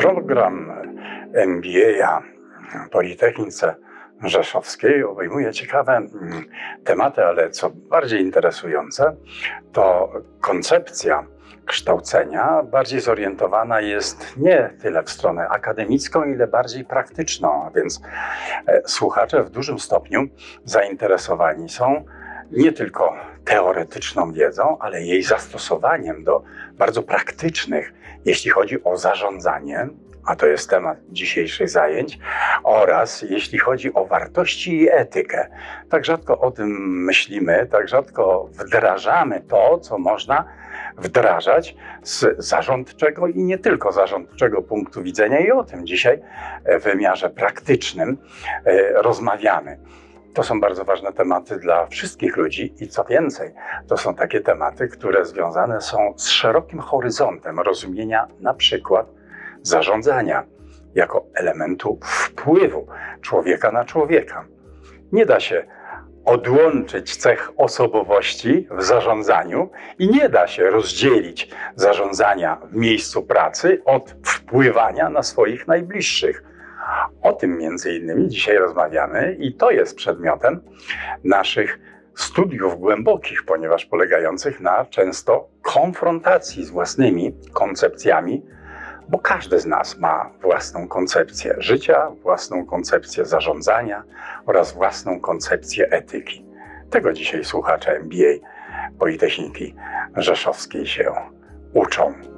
Program MBA w Politechnice Rzeszowskiej obejmuje ciekawe tematy, ale co bardziej interesujące, to koncepcja kształcenia bardziej zorientowana jest nie tyle w stronę akademicką, ile bardziej praktyczną, a więc słuchacze w dużym stopniu zainteresowani są nie tylko teoretyczną wiedzą, ale jej zastosowaniem do bardzo praktycznych, jeśli chodzi o zarządzanie, a to jest temat dzisiejszych zajęć, oraz jeśli chodzi o wartości i etykę. Tak rzadko o tym myślimy, tak rzadko wdrażamy to, co można wdrażać z zarządczego i nie tylko zarządczego punktu widzenia, i o tym dzisiaj w wymiarze praktycznym rozmawiamy. To są bardzo ważne tematy dla wszystkich ludzi i co więcej, to są takie tematy, które związane są z szerokim horyzontem rozumienia na przykład zarządzania jako elementu wpływu człowieka na człowieka. Nie da się odłączyć cech osobowości w zarządzaniu i nie da się rozdzielić zarządzania w miejscu pracy od wpływania na swoich najbliższych. O tym między innymi dzisiaj rozmawiamy i to jest przedmiotem naszych studiów głębokich, ponieważ polegających na często konfrontacji z własnymi koncepcjami, bo każdy z nas ma własną koncepcję życia, własną koncepcję zarządzania oraz własną koncepcję etyki. Tego dzisiaj słuchacze MBA Politechniki Rzeszowskiej się uczą.